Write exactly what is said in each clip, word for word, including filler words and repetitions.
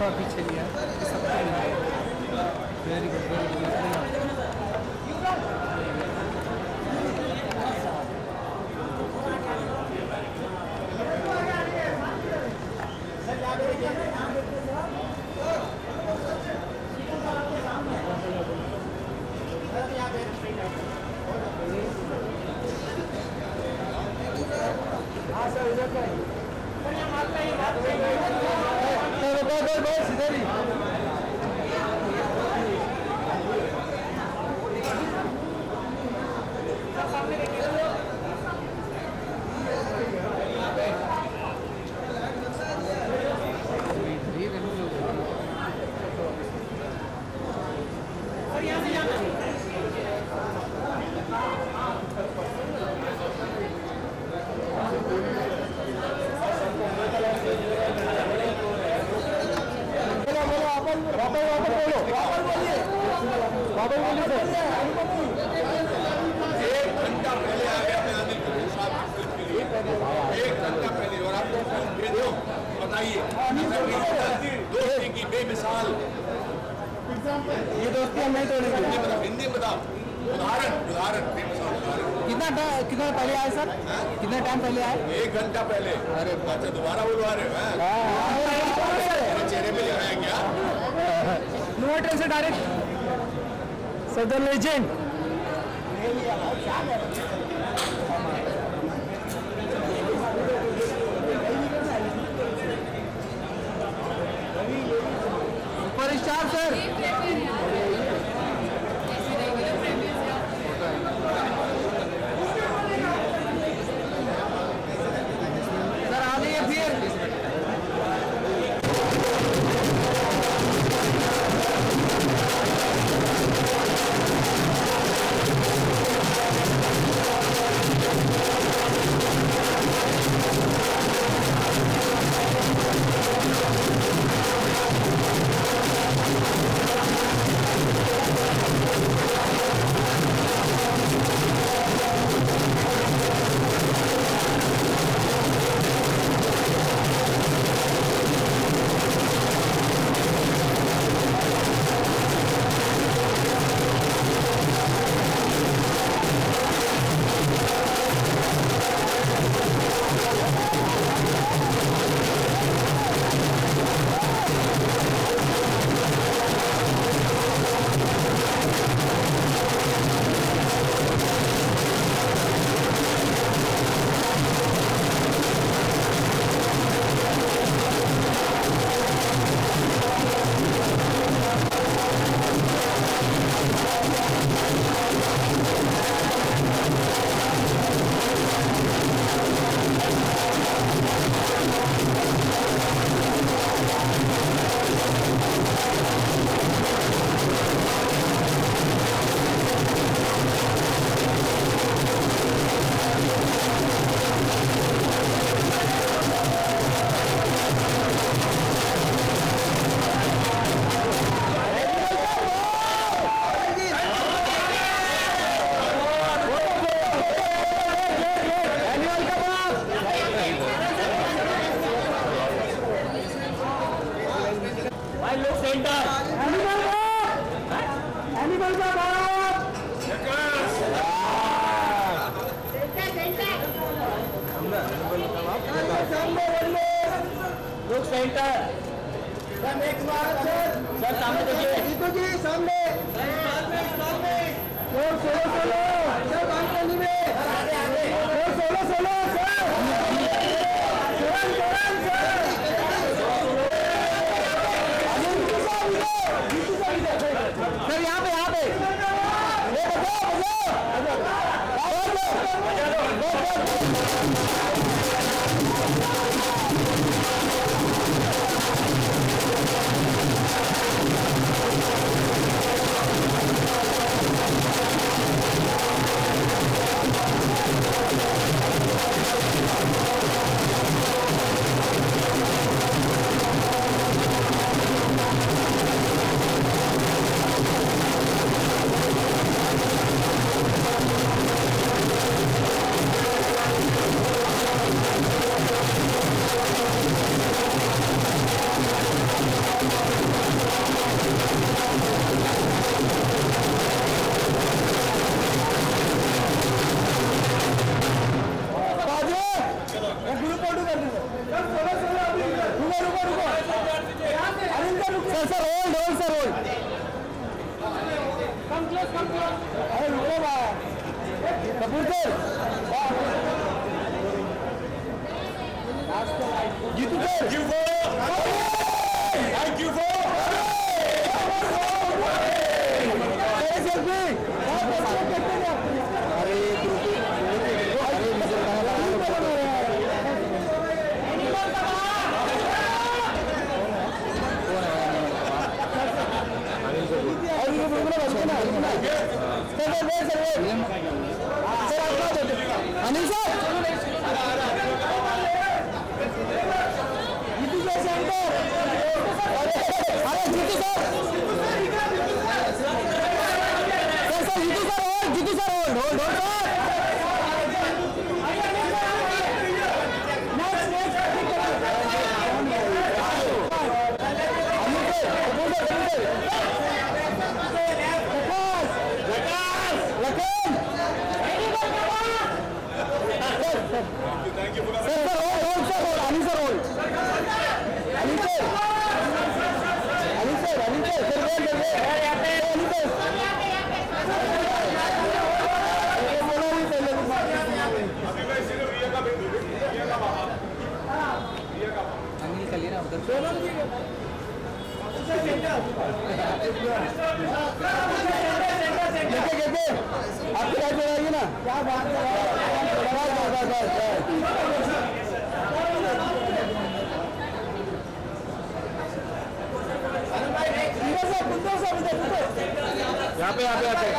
थोड़ा पीछे लिया वेरी गुड वेरी गुड हाँ सर इधर का इधर ही वापस वापस बोलो वापस बोलिए वापस बोलिए सर एक घंटा पहले आ गया मैं आने के लिए साहब के लिए एक घंटा पहले और आपको भेज दो बताइए दोस्ती की बेमिसाल ये दोस्ती हम नहीं तोड़ेंगे हिंदी में बताओ उदाहरण उदाहरण बेमिसाल उदाहरण कितना कितना पहले आए सर कितना टाइम पहले आए एक घंटा पहले अरे अच्छा दोबारा बुलवा रहे हो चेहरे पे लिखाया क्या नो ट्रेन से डायरेक्ट सदर legend super star sir sir आ जाइए फिर लोग सेंटर सर सामने देखिए जीतू जी सामने सोलो सोलो सर बालकनी में solo solo sir Charan Charan sir यहाँ पे यहाँ पे We'll be right back. रुको रुको sir sir hold hold sir hold come close come close अरे रुको भाई Kapoor sir Jeetu sir Thank you for thank you for Anil sir Jeetu sir centre अरे Jeetu sir sir sir Jeetu sir hold Jeetu sir hold hold hold next next Anil sir Anil sir thank you for sir sir hold hold sir hold Ali sir hold Ali sir Ali sir Ali sir sir hold Ali sir अभी मैं सिर्फ रिया का बिंदु रिया का बाबा रिया का अनिल का लेना उधर सोनम जी सेंटर सेंटर आपके राज्य आइए ना क्या बात कर रहा यहाँ पे यहाँ पे आते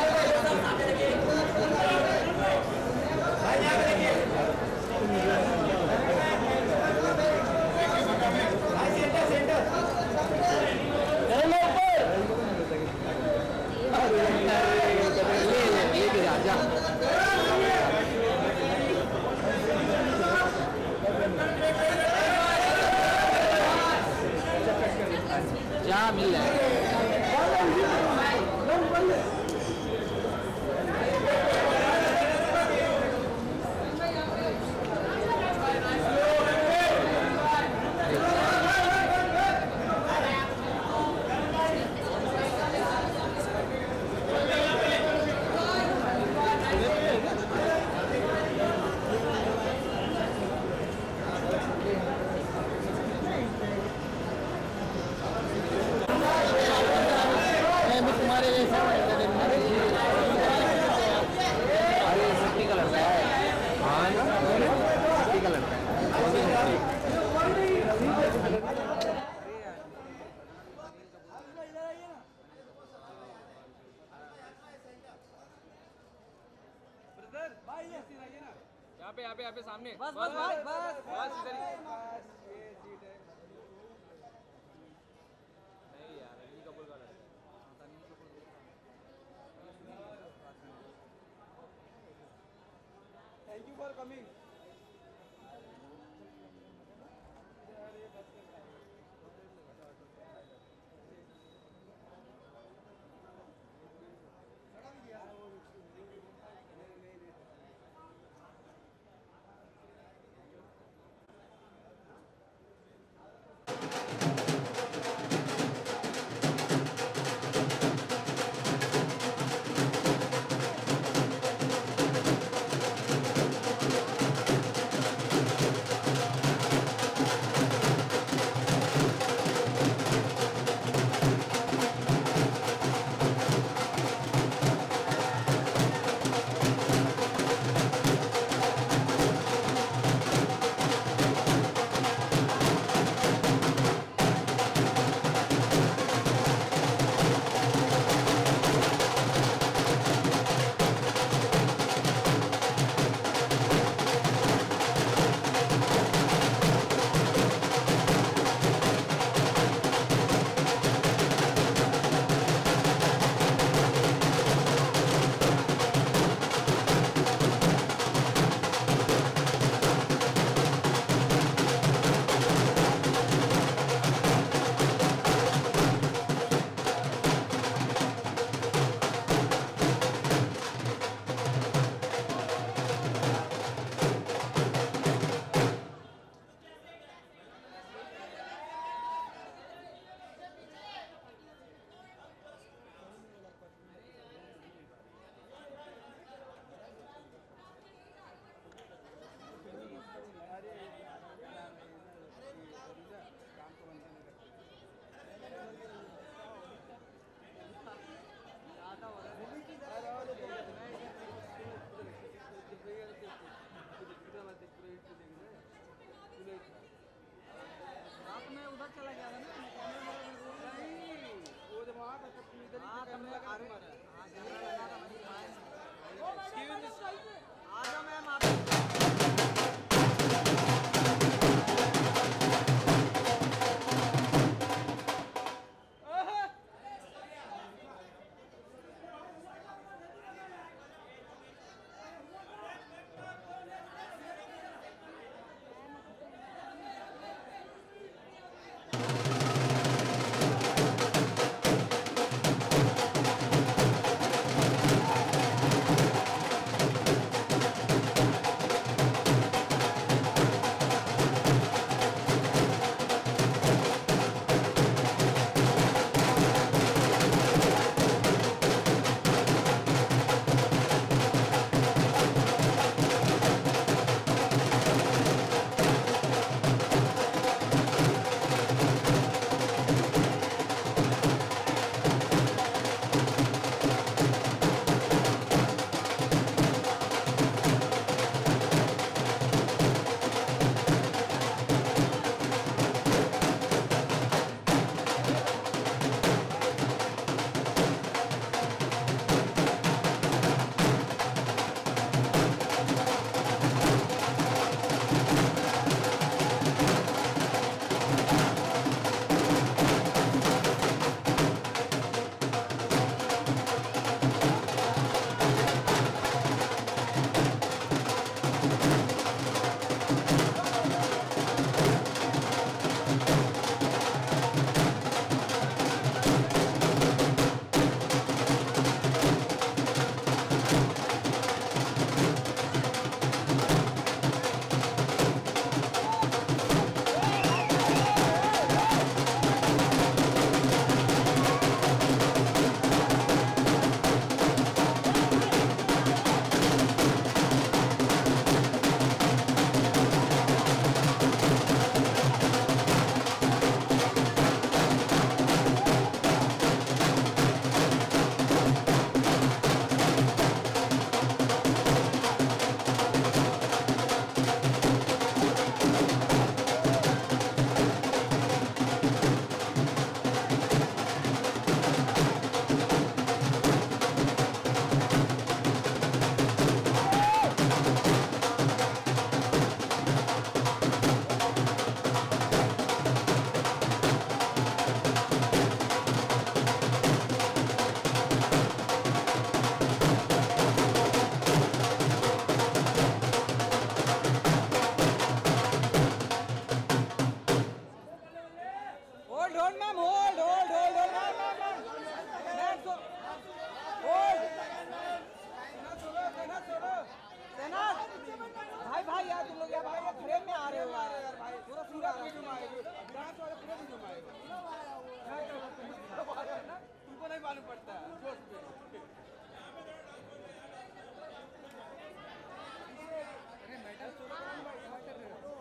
क्या मिल रहा है यहाँ पे यहाँ पे यहाँ पे सामने बस बस बस बस बस इधर ही नहीं यार अनिल कपूर का लड़का थैंक यू फॉर कमिंग ही मालूम पड़ता है जोश में। अरे मेडल चोरी कर रहे हो।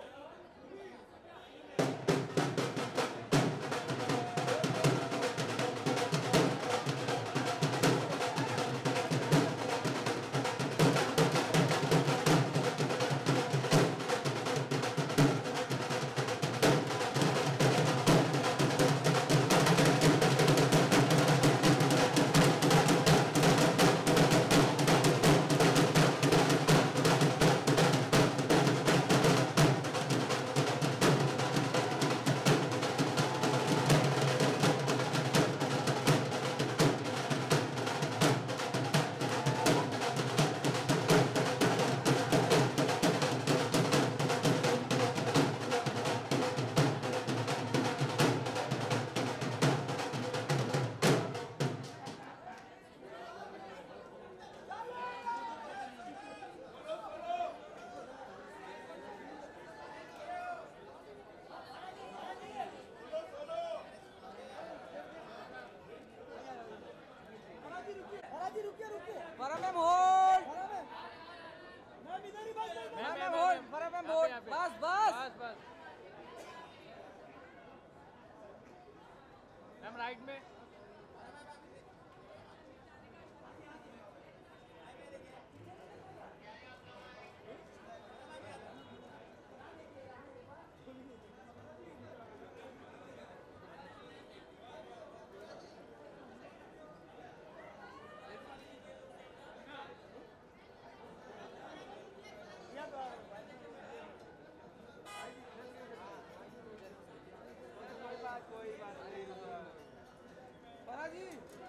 परम मैम होल्ड मैम इधर ही बस ma'am ma'am hold Param ma'am hold बस बस बस मैम राइट में कोई बात नहीं जी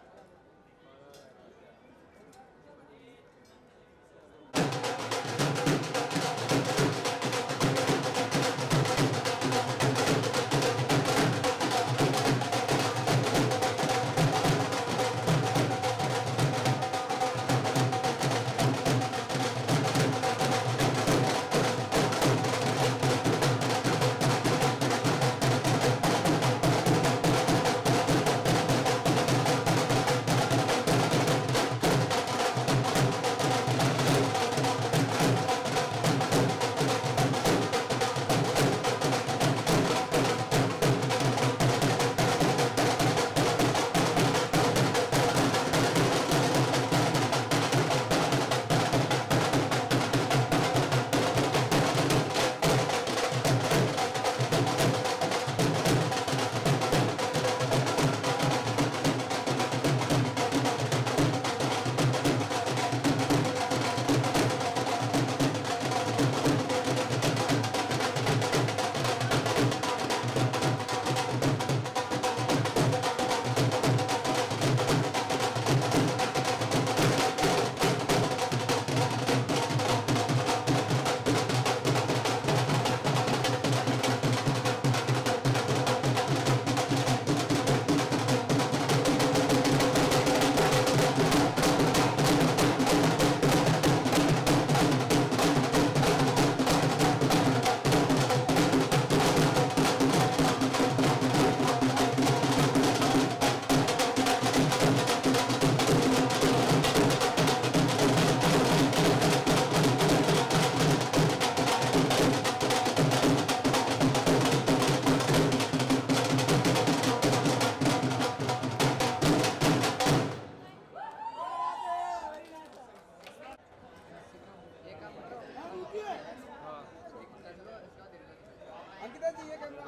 अंकिता जी ये camera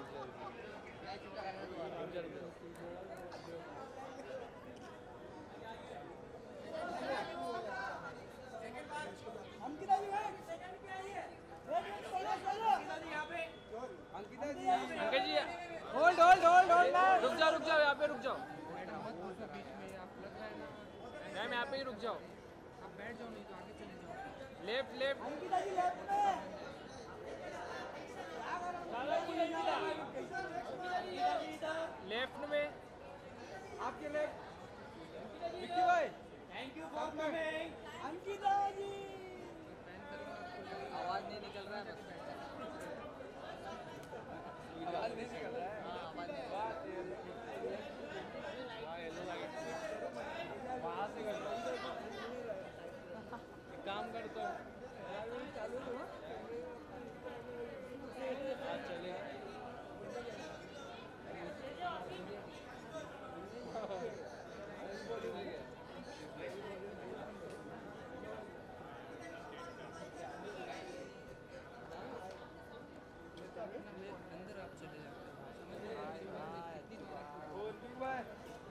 Ankita ji Ankita ji Ankita ji hold hold hold hold रुक जाओ रुक जाओ यहाँ पे रुक जाओ मैम यहाँ पे ही रुक जाओ आप बैठ जाओ नहीं तो आगे चले जाओ left left Ankita ji left में लेफ्ट में आपके लेफ्ट विक्की भाई thank you for coming Ankita ji आवाज नहीं निकल रहा है आवाज नहीं निकल रहा है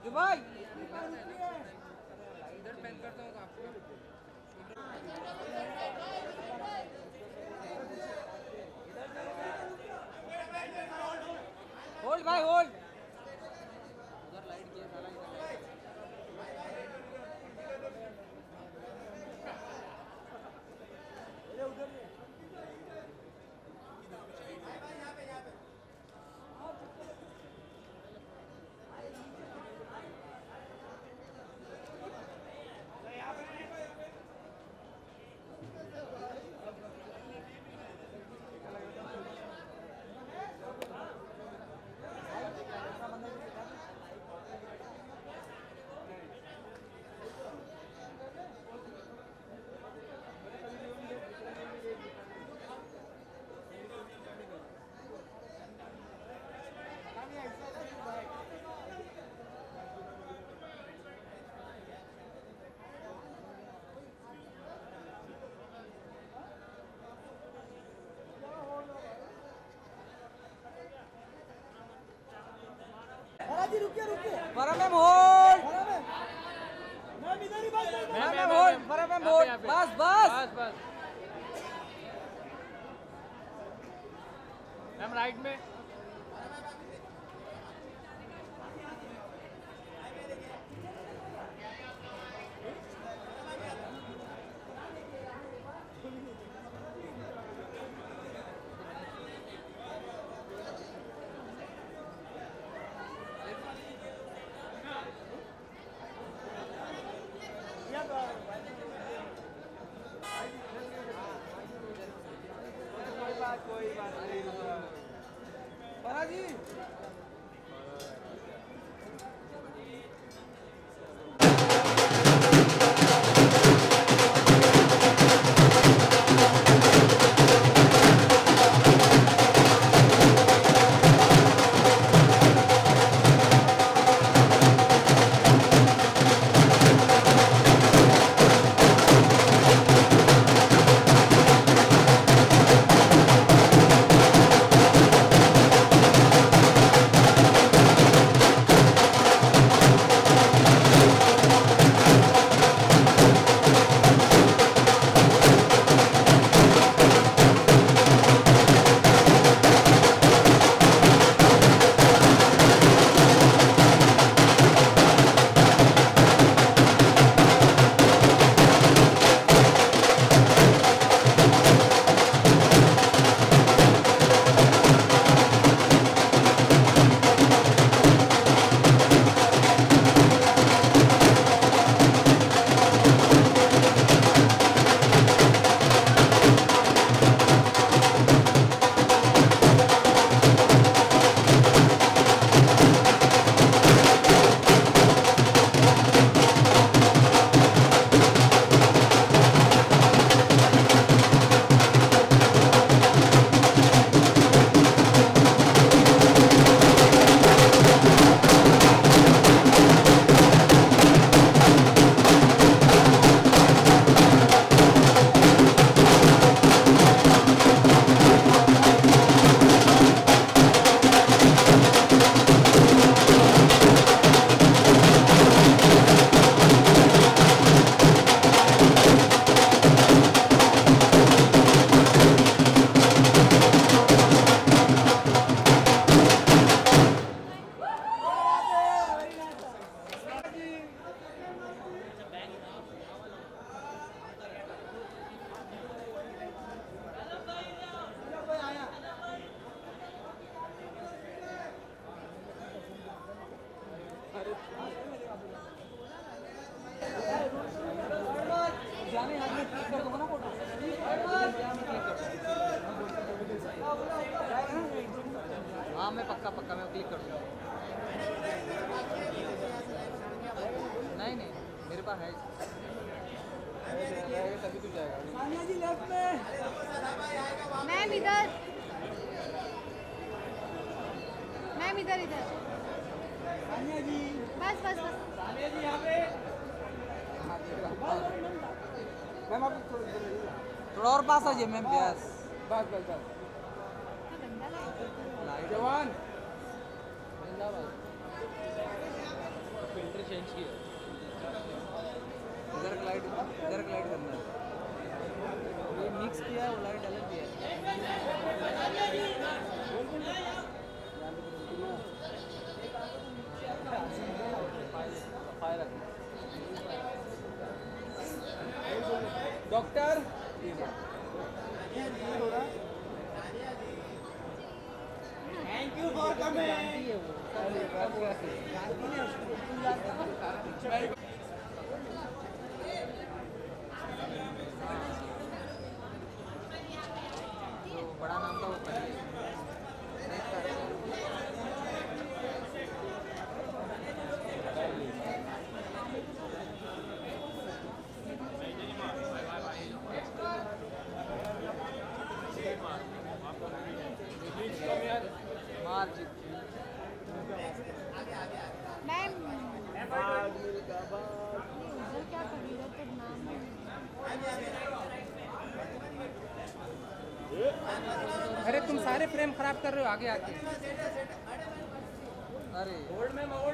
जो भाई इधर पेन करता हूँ आपको होल्ड भाई होल्ड उधर लाइट किया साला रुकिए रुकिए फरा मैम होल्ड मैम इधर ही बात ma'am ma'am hold Farah ma'am hold बस बस बस मैम राइट में कोई बात नहीं फरा जी हाँ मैं पक्का पक्का मैं क्लिक कर दूँगा। नहीं नहीं मेरे पास है तभी तो जाएगा। सानिया जी लेफ्ट में मैम इधर मैम इधर इधर सानिया जी बस बस बस सानिया जी यहाँ पे मैम आप थोड़ा और पास आ जाइए मैम। बस बस बस बस जवान doctor thank you for coming. बड़ा नाम था वो मैम उधर क्या कर रही है तो नाम अरे तुम सारे फ्रेम खराब कर रहे हो आगे आके। अरे होल्ड में होल्ड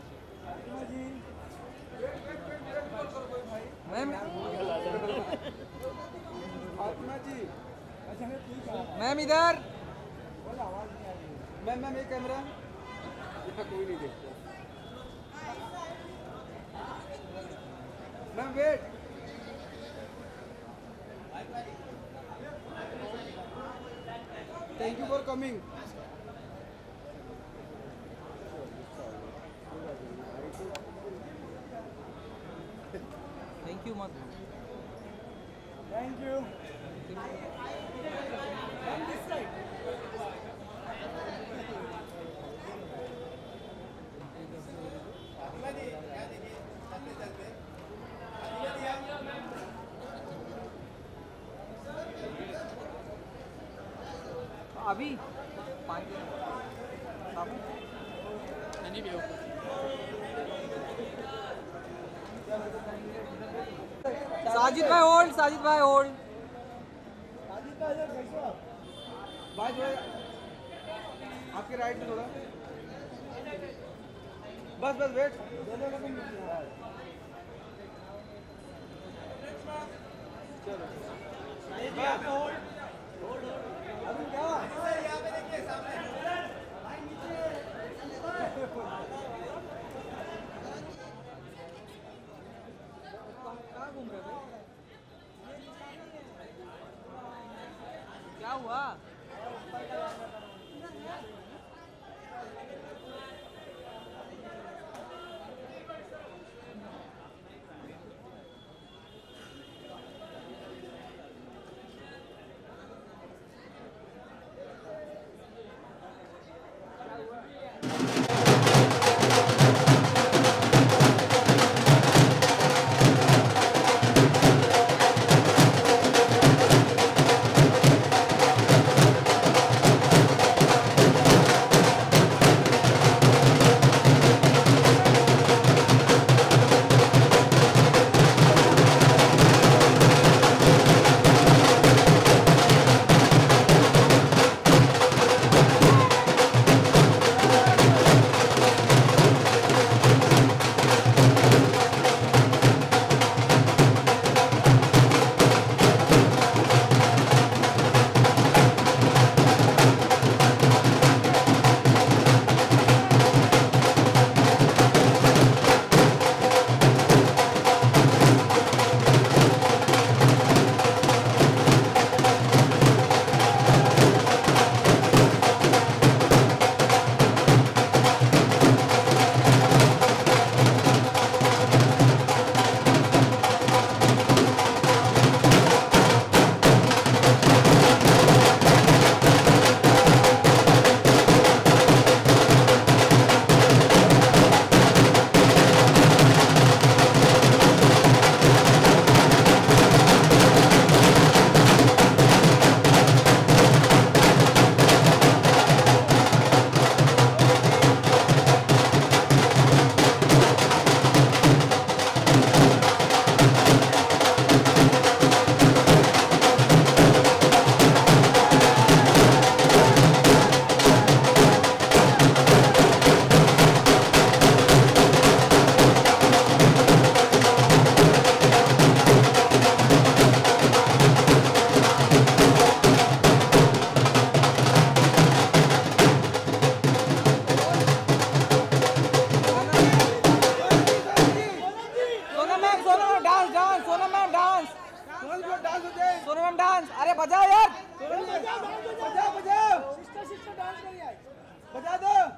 मैम मैम इधर मैम मैम एक कैमरा कोई नहीं देखता ma'am wait thank you for coming thank you मत थैंक यू अभी पानी साबुन नहीं भी साजिद भाई होल्ड साजिद भाई होल्ड भाई जो आपके राइट में थोड़ा बस बस वेट चलो अभी क्या यहाँ पे देखिए सामने कहाँ घूम रहे थे क्या हुआ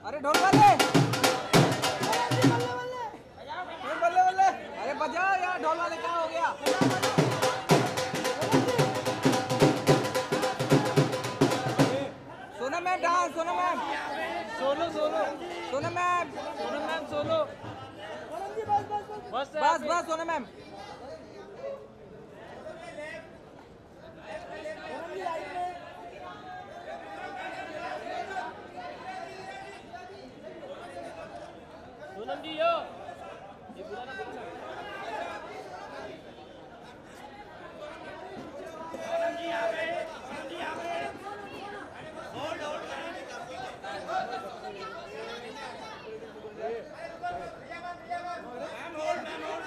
अरे ढोल वाले बल्ले बल्ले, अरे बजाओ यार ढोल वाले, क्या हो गया? Sonam ma'am dance, Sonam ma'am solo solo, Sonam ma'am Sonam ma'am solo, बस बस बस सोनम मैम। सोनम जी यो ये बुलाना बुलाना सोनम जी आ गए, सोनम जी आ गए, hold hold ma'am hold ma'am hold,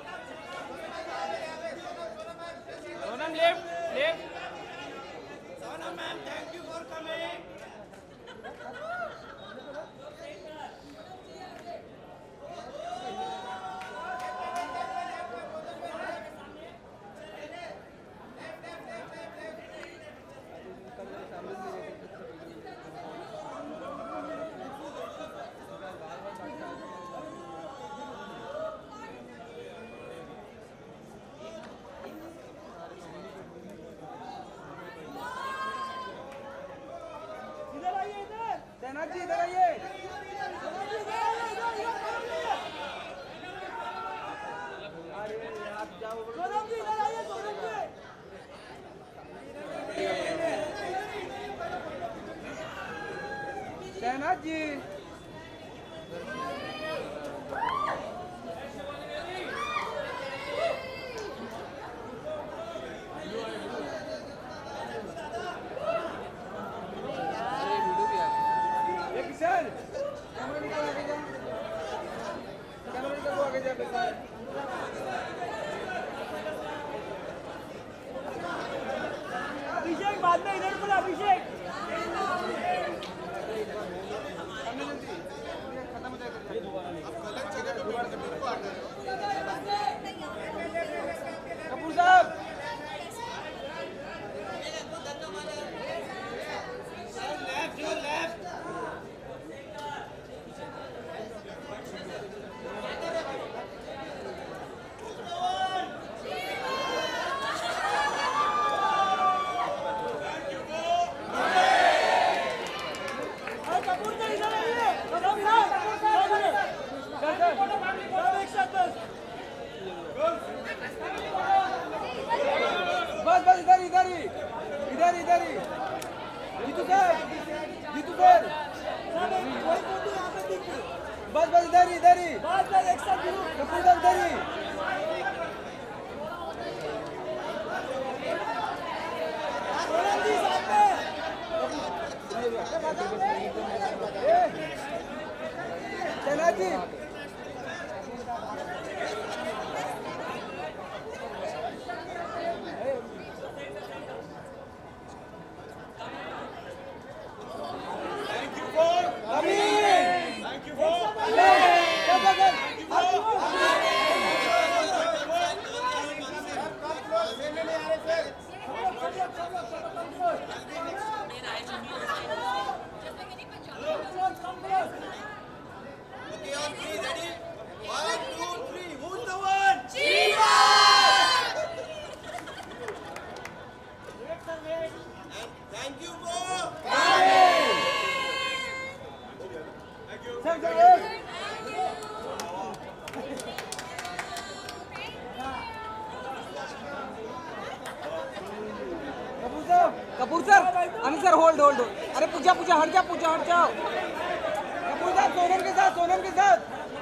Sonam left left, Sonam ma'am thank you for coming. Senath ji इधर आइए, आप जाओ, सोनम जी इधर आइए, सोनम जी सेनाथ जी अभिषेक बाद में इधर बोला, अभिषेक कपूर साहब बस बस इधर इधर ही इधर इधर ही जीतू सर, जीतू सर बस बस इधर ही इधर ही बस बस एक साथ कपूर सर इधर ही, Senath ji Kapoor sir, Anil sir hold hold, अरे पूजा पूजा हट जा, पूजा हट जाओ, कपूर सर सोनम के साथ, सोनम के साथ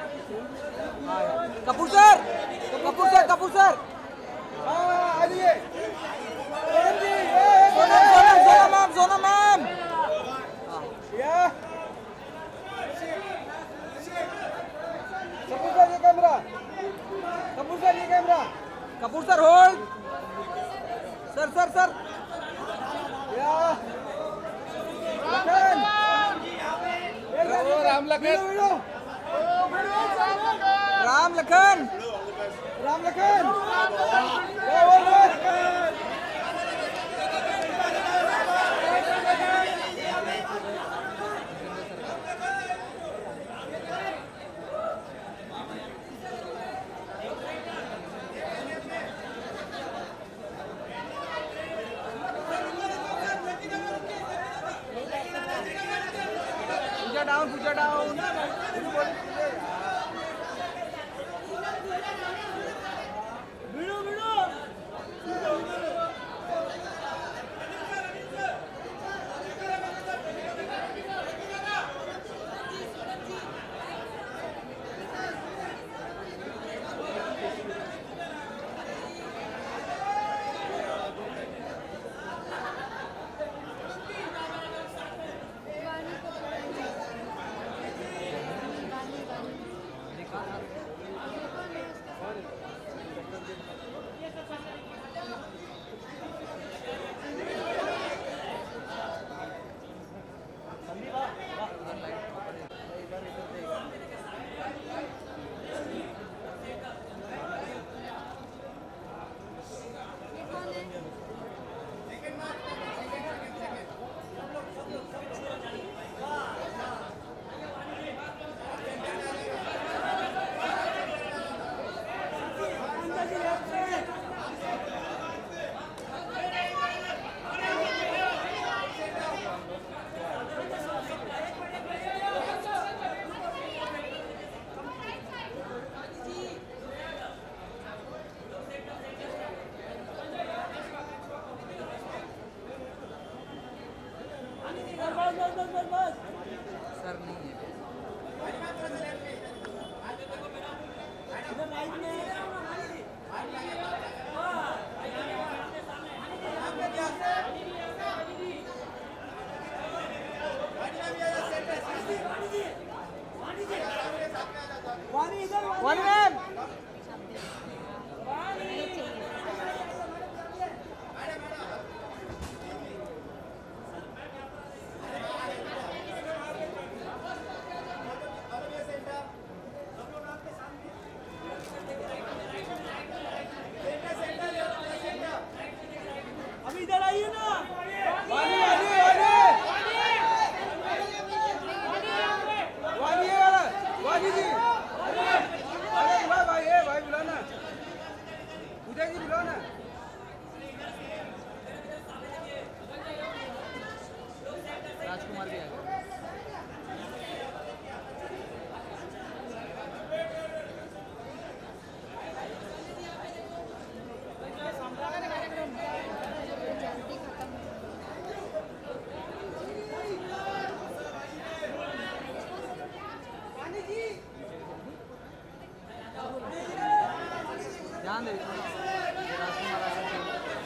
Kapoor sir, Kapoor sir, Kapoor sir आइए, Sonam ji, Sonam Sonam Sonam ma'am, Sonam ma'am Kapoor sir ये कैमरा, कपूर सर ये camera, Kapoor sir hold, sir sir sir Lakhan, Ram Lakhan, Ram Lakhan, Ram Lakhan, down पूछा डाउन भिड़ो भिड़ो सर नहीं है वन मैम अभी इधर आइए ना वानी वानी वानी वानी वाला वानी जी अरे भाई भाई ए भाई बुलाना उदय जी बुलाना राजकुमार भी आ गया ध्यान दे राजकुमार आ गया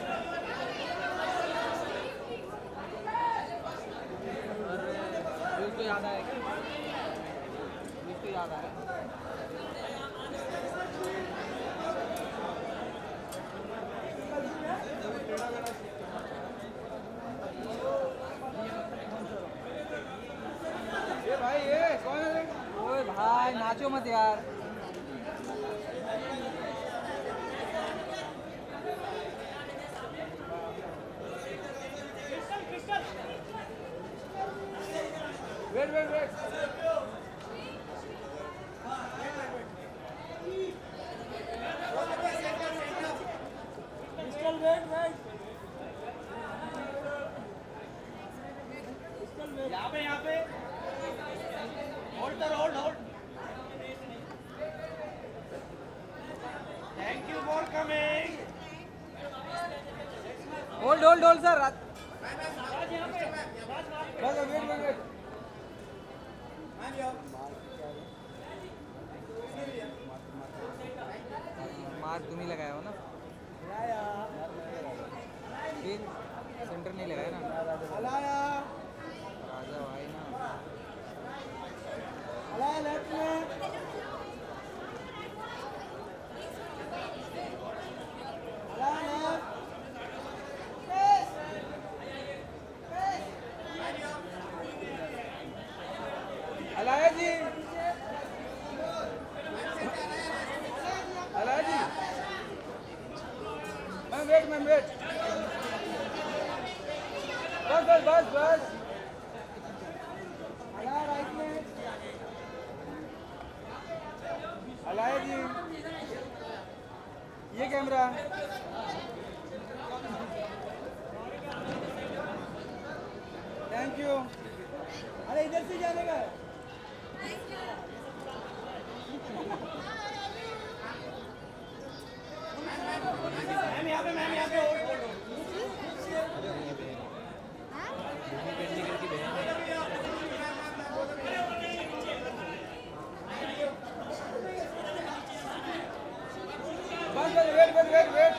और उसको याद आया क्या उसको याद आया ये भाई ये कौन है ओए भाई नाचो मत यार wait wait wait mister wait wait यहाँ पे यहाँ पे hold sir hold hold thank you for coming hold hold hold sir बस वेट वेट वेट मार्क तुम ही लगाया हो ना फिर सेंटर नहीं लगाया ना राजा भाई ना लेफ्ट में Alaya ji Alaya ji ma'am wait ma'am wait बस बस बस बस अलाया राइट में अलाया जी ये कैमरा थैंक यू अरे इधर से जाने का वेट वेट वेट वेट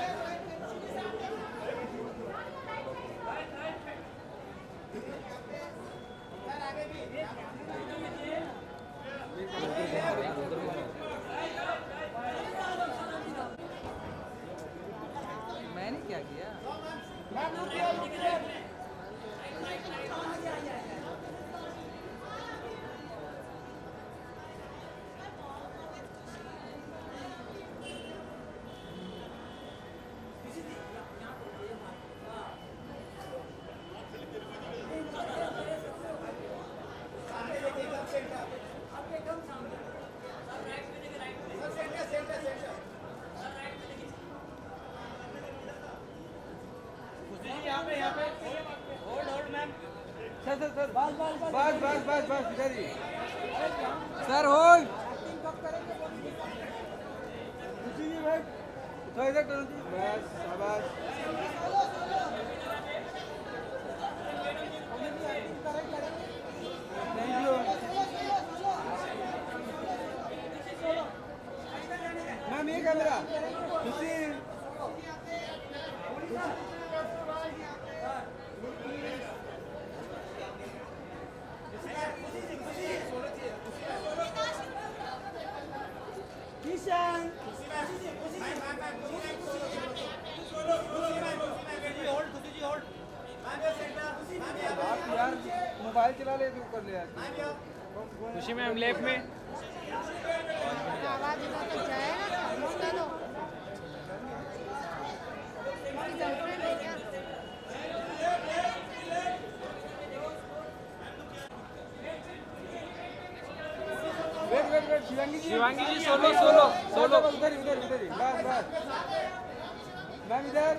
मैंने क्या किया सर सर सर बस बस बस बस बस बस इधर ही सर होल्ड तो इधर करो बस शाबाश थैंक यू मैम ये कैमरा खुशी किशन आप यार मोबाइल चला ले तो कर ले यार खुशी मैम लेफ्ट में आवाज इधर तक जाएगा उसका तो मेरी गर्लफ्रेंड है क्या wait wait wait Shivangi ji Shivangi ji solo solo solo उधर उधर उधर बस बस मैम इधर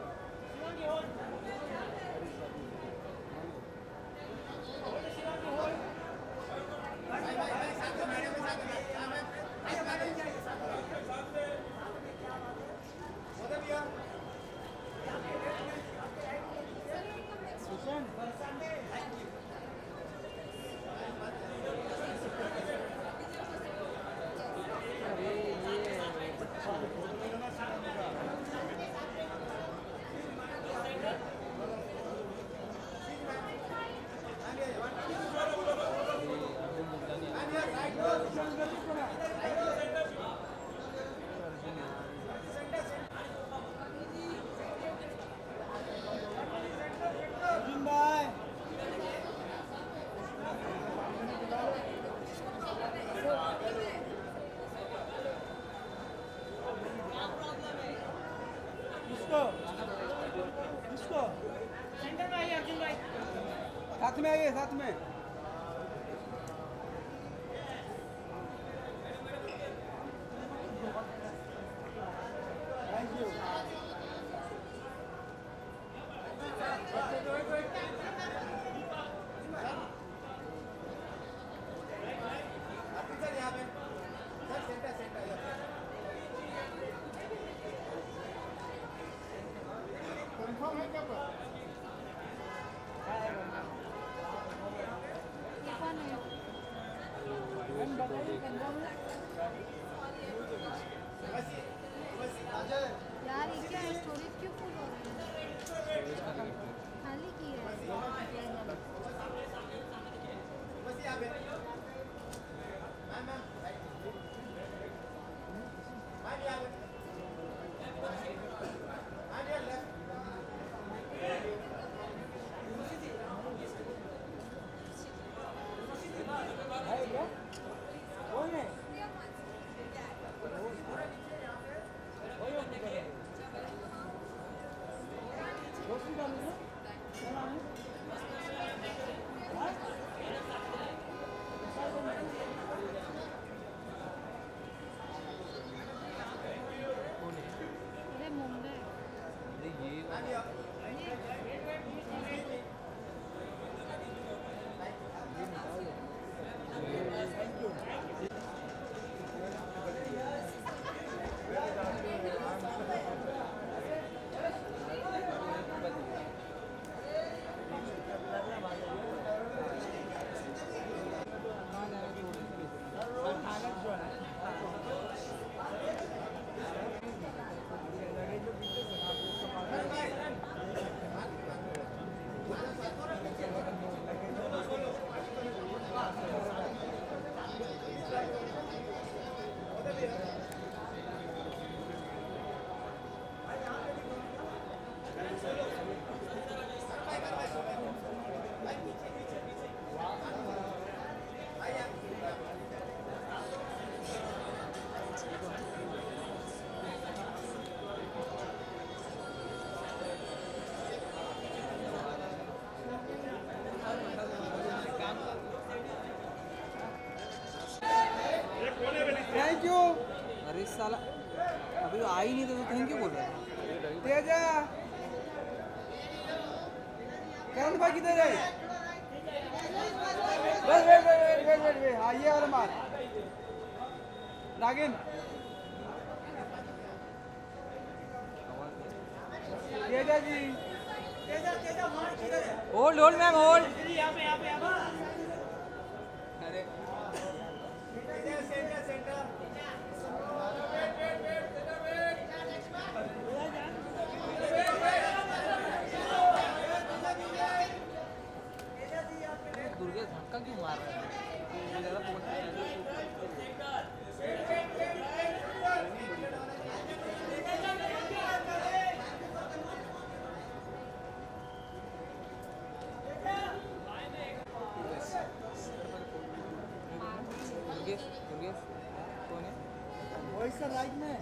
साथ में आइए साथ में थैंक यू यार ये क्या है स्टोरेज क्यों फुल हो रही है खाली की है थैंक यू। अरे साला अभी आ ही नहीं था तो थैंक यू बोल रहा है। तेजा करण भाई किधर है? बस wait wait wait wait wait wait हाँ ये वाला मार नागिन। तेजा जी तेजा तेजा मार किधर है? Hold hold ma'am hold. यहाँ पे यहाँ पे यहाँ पे। अरे सेंटर सेंटर सेंटर। दुर्गे धक्का क्यों मार रहा है? दुर्गेश दुर्गेश कौन है? वही सर राइट में।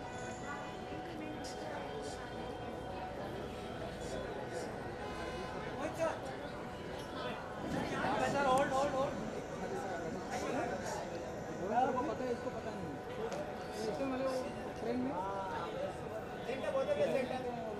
Sir hold hold hold. वो पता है इसको पता नहीं। इसमें मतलब वो ट्रेन में सेंटर बोलते हैं सेंटर।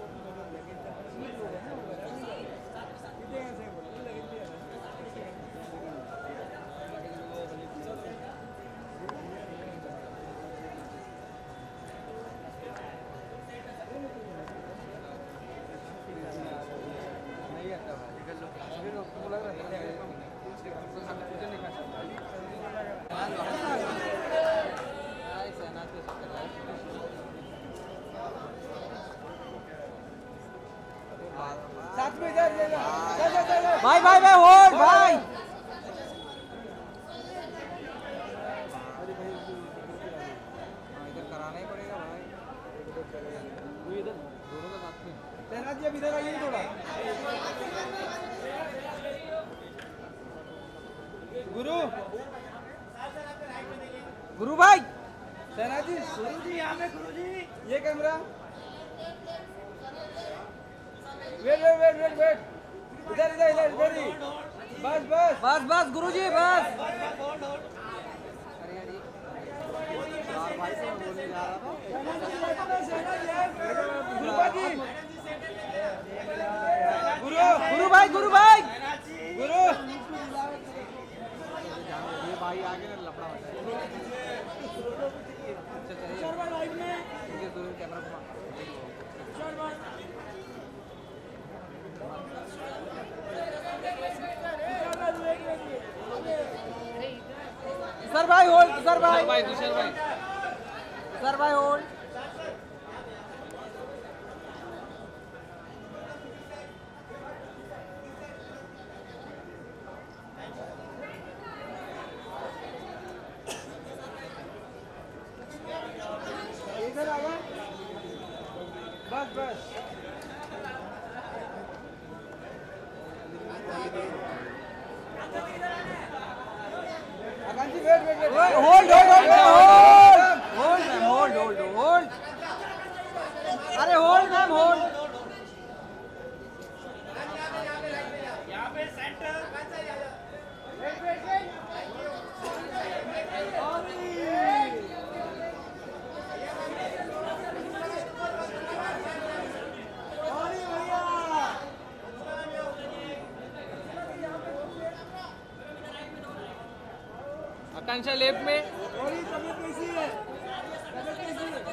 भाई भाई भाई होल्ड भाई। इधर कराना ही पड़ेगा भाई। इधर दोनों का साथ में तेरा जी अब इधर आइए थोड़ा। गुरु गुरु भाई सेना जी गुरु जी यहाँ पे गुरु जी ये camera wait wait wait wait wait इधर इधर इधर इधर ही बस बस बस बस गुरु जी बस। अरे यार यार भाई से बोलने जा रहा था गुरु भाई गुरु गुरु भाई गुरु भाई गुरु ये भाई आगे ना लफड़ा होता है। अच्छा चलिए इनके दूर कैमरा घुमा। सर भाई होल्ड सर भाई भाई दूसरे भाई सर भाई होल्ड। इधर आवा बस बस Akanksha wait wait wait hold hold hold hold ma'am hold hold hold. अरे होल्ड मैम होल्ड। यहाँ पे centre wait wait wait Akanksha left में। तबीयत कैसी है? तबीयत कैसी है?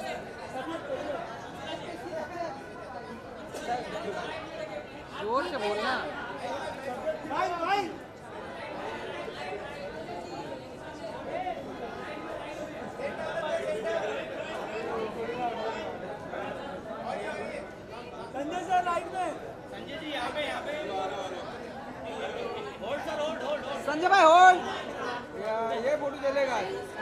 जोर से बोलना भाई भाई। संजय सर राइट में। संजय जी यहाँ पे यहाँ पे hold sir hold hold Sanjay भाई होल्ड। ये फोटो चलेगा।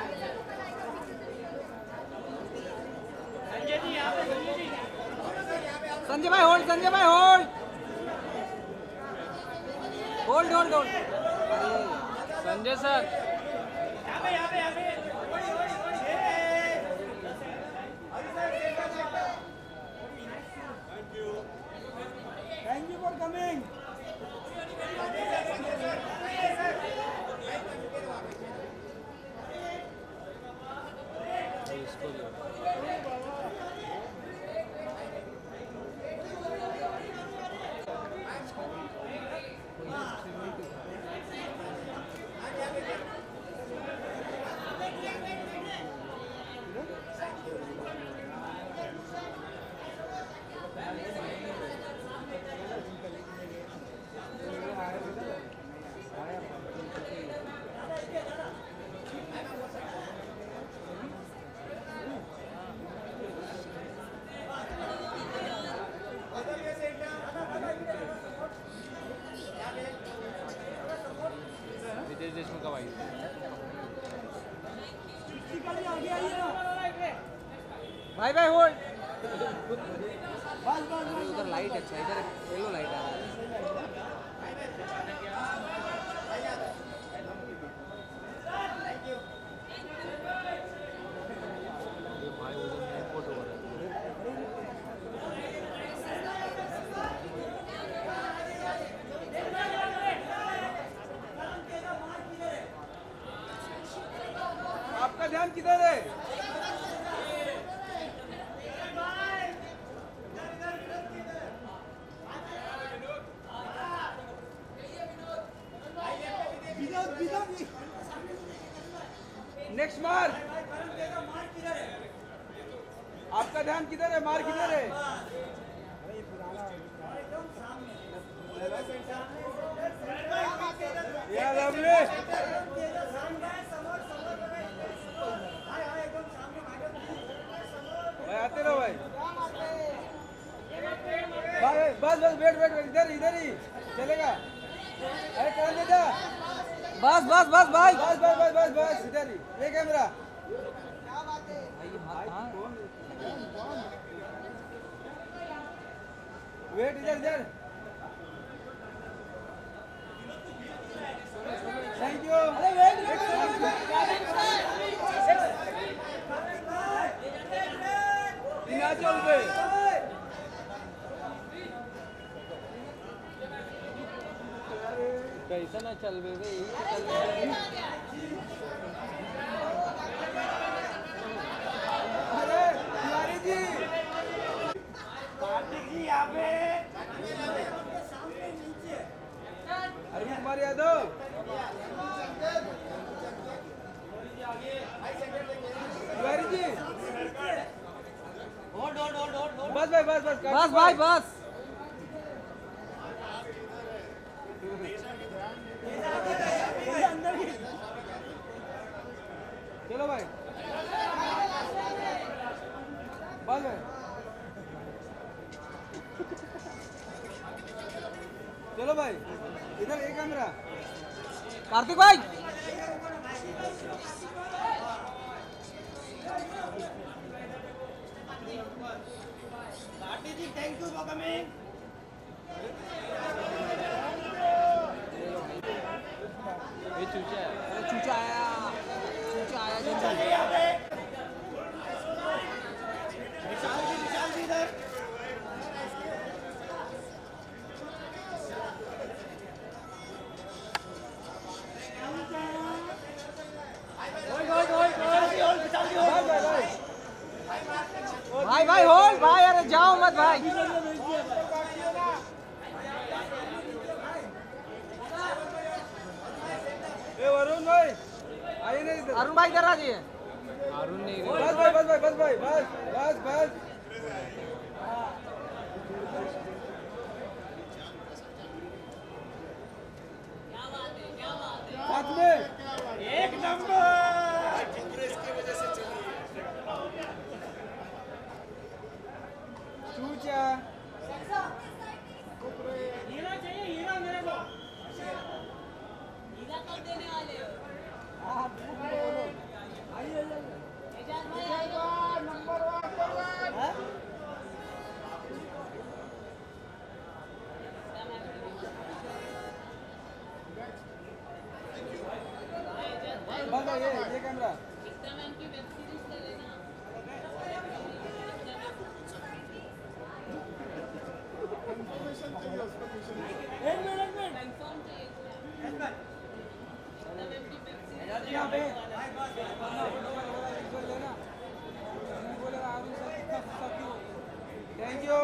संजय जी यहाँ पे संजय जी संजय भाई होल्ड संजय भाई hold hold hold hold. Sanjay sir यहाँ पे यहाँ पे यहाँ पे thank you for coming. Ritesh Deshmukh का भाई भाई भाई होल्ड उधर लाइट अच्छा है, इधर येलो लाइट है। भाई उधर फोटो हो रहा है। आपका ध्यान किधर है? Next mark. आपका ध्यान किधर है? मार्क किधर है? या लवली भाई आते रहो भाई। भाई बस बस वेट वेट वेट इधर इधर ही चलेगा। अरे कौन दे जा? बस बस बस भाई बस बस बस बस बस इधर ही ये कैमरा। वेट इधर इधर। Thank you. अरे वेट हिमाचल पे कैसा ना चल बे बे चल बे। अरे तिवारी जी जी यहाँ पे अरविंद कुमार यादव तिवारी जी बस भाई बस बस बस भाई बस चलो भाई बस भाई चलो भाई इधर एक कैमरा। कार्तिक भाई थैंक यू फॉर कमिंग। ये चूचा है। अरे चूचा आया चूचा आया जल्दी। विशाल जी विशाल जी इधर भाई भाई होल्ड भाई अरे जाओ मत भाई। ए वरुण भाई आइए ना इधर। अरुण भाई इधर आ जाइए। अरुण नहीं बस भाई बस भाई बस भाई बस बस बस साथ में एक नंबर चूचा हीरा चाहिए हीरा मेरे को हीरा कब देने वाले हो? आइए नंबर वन बस भाई ये ये कैमरा यहाँ पे थैंक यू।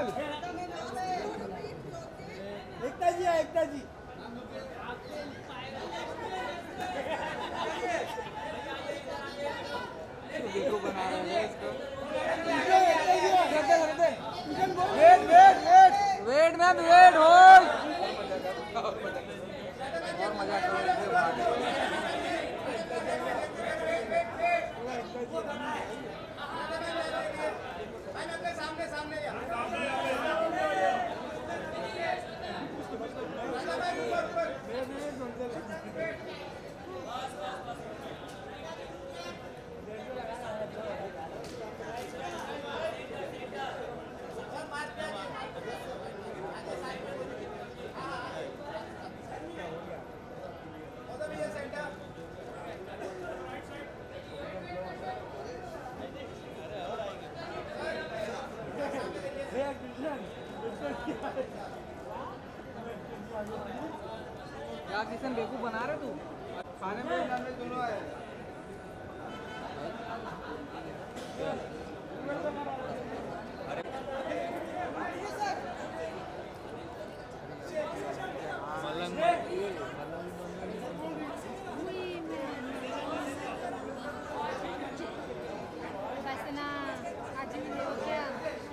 चल एकता जी है एकता जी वीडियो बना रहे हैं इसको wait wait wait wait ma'am wait hold और मजा करो सामने सामने क्या किशन बेवकूफ बना रहे तू खाने में नॉनवेज दोनों आए वैसे ना आज भी हो गया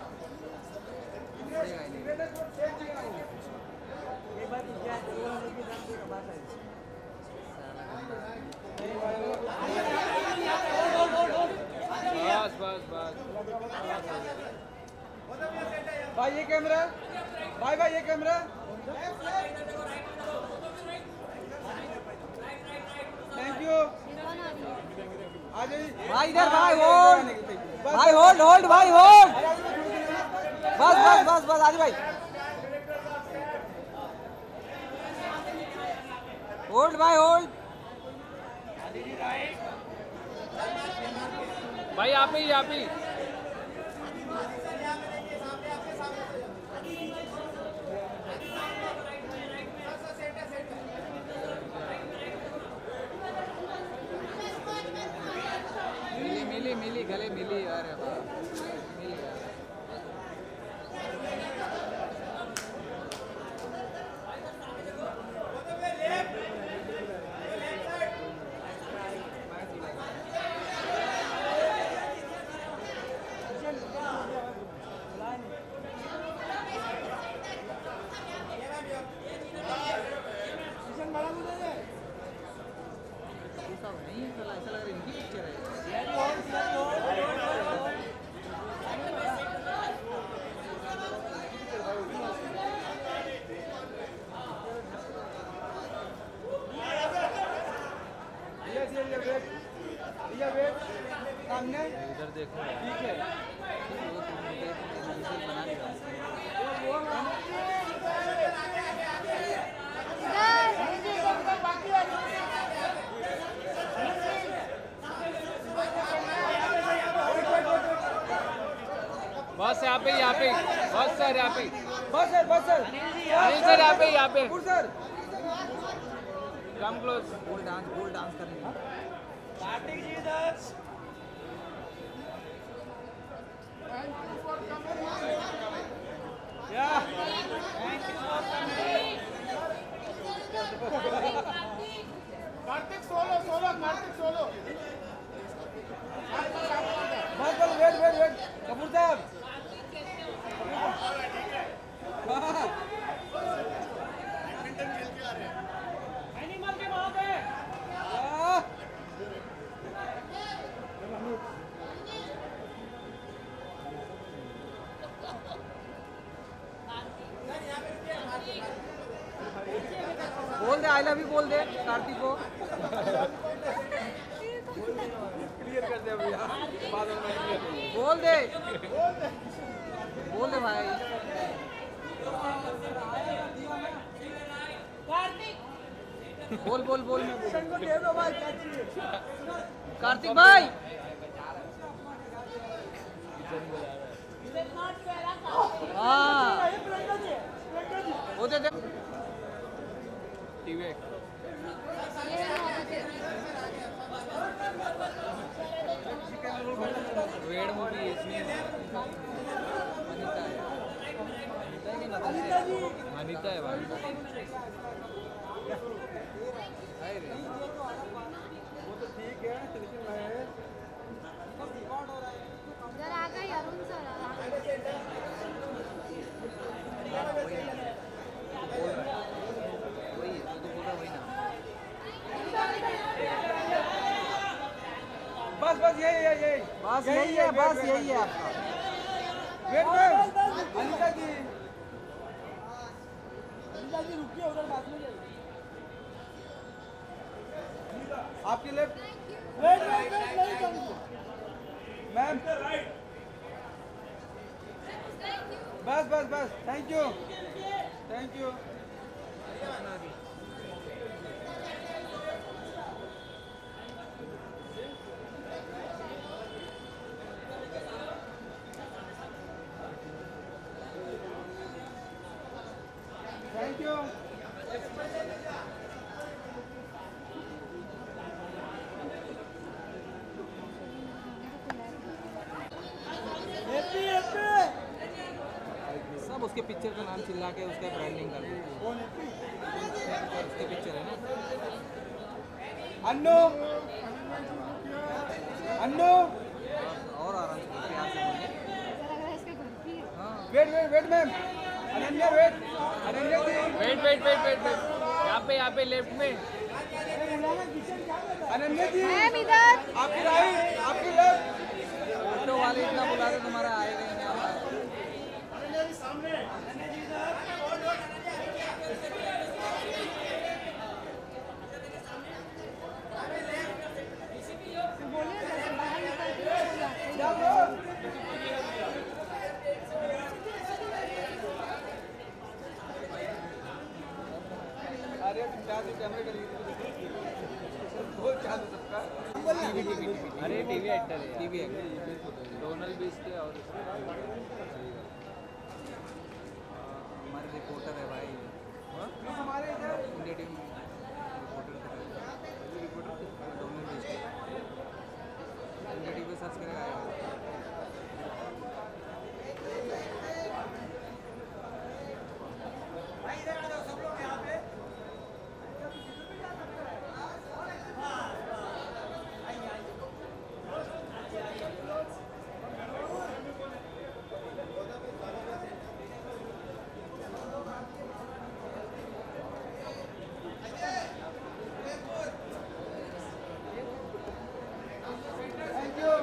बस बस बस भाई ये कैमरा भाई भाई ये कैमरा थैंक यू कौन आ रही है आ जाइए भाई इधर भाई होल्ड भाई होल्ड होल्ड भाई होल्ड बस बस बस बस आज भाई होल्ड भाई होल्ड भाई आप ही आप ही मिली मिली मिली गले मिली अरे वाह मिली नहीं है ऐसा लग रहा है इनकी पिक्चर है ये ये वेट ये वेट सामने इधर देखो ठीक है बना दिया बस यहाँ पे यहाँ पे बस सर यहाँ पे बस सर बस सर नहीं सर यहाँ पे यहाँ पे गुड सर कम क्लोज गोल डांस गोल डांस करने या Kartik solo solo Kartik solo बस बस वेट वेट वेट कपूर साहब हाँ एनिमल के वहां पे हाँ। बोल दे आई लव यू बोल दे कार्तिक को क्लियर कर दे भैया बाद में क्लियर बोल दे बोल दे भाई बोल बोल बोल मैं बोल कार्तिक भाई हाँ वो दे दे टीवी वेड मूवी इसमें अनीता है अनीता है भाई वो तो ठीक है लेकिन मैं इधर आ गए अरुण सर वही तो तो बोल रहा वही ना बस बस यही है यही बस यही है बस यही है आपका वेट मैम अनीता जी आपकी लेफ्ट मैम बस बस बस thank you thank you thank you सब उसके पिक्चर का नाम चिल्ला के उसका ब्रांडिंग कर देते हैं उसके पिक्चर है ना अन्नू अन्नू और आराम से प्यार से बोलिए लग रहा है इसके घर की है हाँ wait wait wait ma'am Ananya wait Ananya ji wait wait wait wait wait यहाँ पे यहाँ पे लेफ्ट में अनन्या जी मैम इधर आपकी राइट आपकी लेफ्ट ऑटो वाले इतना बुला रहे तुम्हारा आएगा ही नहीं हमारा बोलिए जैसे बाहर निकल के जाते क्या हैं। बोल अरे तुम चालू कैमरे का वो चालू सबका अरे टीवी एक्टर है टीवी एक्टर डोनल बीस के और हमारे रिपोर्टर है भाई हमारे इधर इंडिया टीम रिपोर्टर डोनल बीस के इंडिया टीवी सर्च करेगा आएगा थैंक यू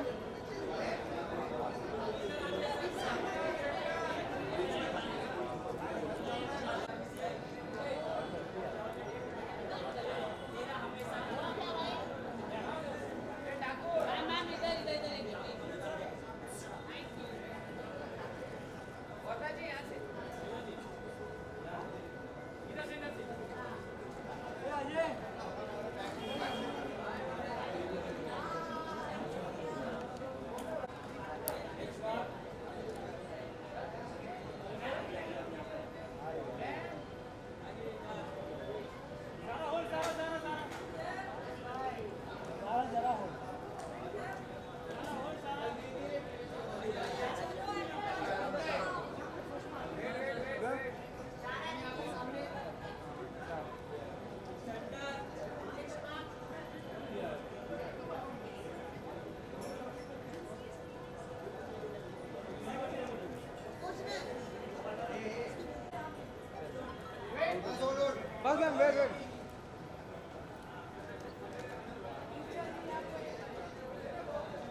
बस मैम वेट वेट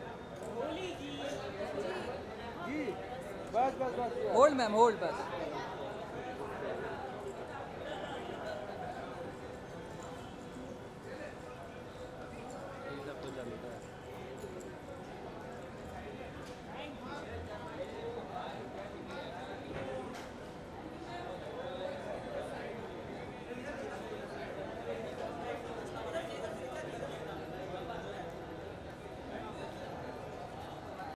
जी बस बस बस होल्ड मैम होल्ड बस